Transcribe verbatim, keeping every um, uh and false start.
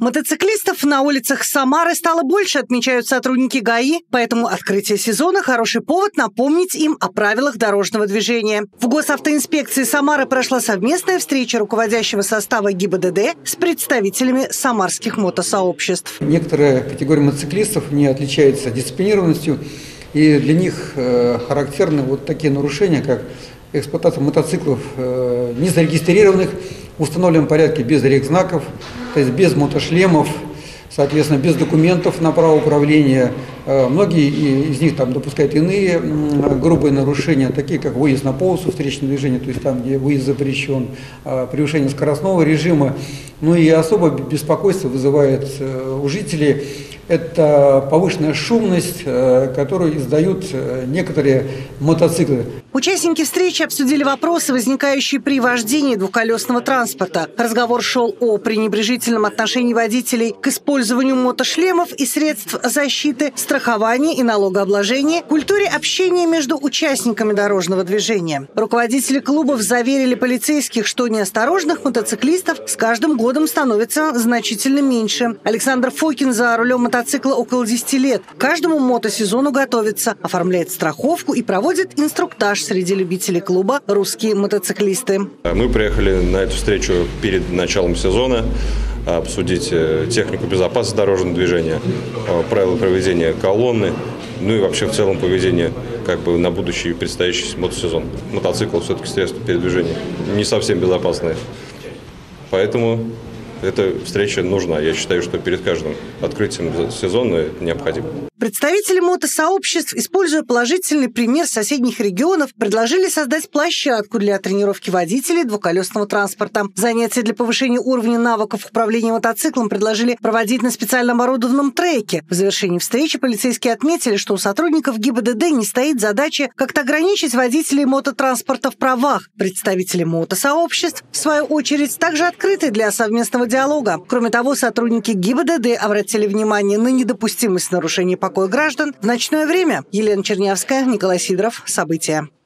Мотоциклистов на улицах Самары стало больше, отмечают сотрудники ГАИ, поэтому открытие сезона – хороший повод напомнить им о правилах дорожного движения. В госавтоинспекции Самары прошла совместная встреча руководящего состава ГИБДД с представителями самарских мотосообществ. Некоторые категории мотоциклистов не отличаются дисциплинированностью, и для них характерны вот такие нарушения, как эксплуатация мотоциклов незарегистрированных в установленном порядке без регзнаков, то есть без мотошлемов, соответственно, без документов на право управления. Многие из них там допускают иные грубые нарушения, такие как выезд на полосу встречного движения, то есть там, где выезд запрещен, превышение скоростного режима. Ну и особо беспокойство вызывает у жителей это повышенная шумность, которую издают некоторые мотоциклы. Участники встречи обсудили вопросы, возникающие при вождении двухколесного транспорта. Разговор шел о пренебрежительном отношении водителей к использованию мотошлемов и средств защиты, страхования и налогообложения, культуре общения между участниками дорожного движения. Руководители клубов заверили полицейских, что неосторожных мотоциклистов с каждым годом становится значительно меньше. Александр Фокин за рулем мотоцикла около десяти лет. К каждому мотосезону готовится, оформляет страховку и проводит инструктаж среди любителей клуба «Русские мотоциклисты». Мы приехали на эту встречу перед началом сезона обсудить технику безопасности дорожного движения, правила проведения колонны, ну и вообще в целом поведение как бы на будущий предстоящий мотосезон. Мотоцикл все-таки средство передвижения не совсем безопасное, поэтому эта встреча нужна. Я считаю, что перед каждым открытием сезона это необходимо. Представители мотосообществ, используя положительный пример соседних регионов, предложили создать площадку для тренировки водителей двухколесного транспорта. Занятия для повышения уровня навыков управления мотоциклом предложили проводить на специально оборудованном треке. В завершении встречи полицейские отметили, что у сотрудников ГИБДД не стоит задача как-то ограничить водителей мототранспорта в правах. Представители мотосообществ, в свою очередь, также открыты для совместного диалога. Кроме того, сотрудники ГИБДД обратили внимание на недопустимость нарушений покоя граждан в ночное время. Елена Чернявская, Николай Сидоров. События.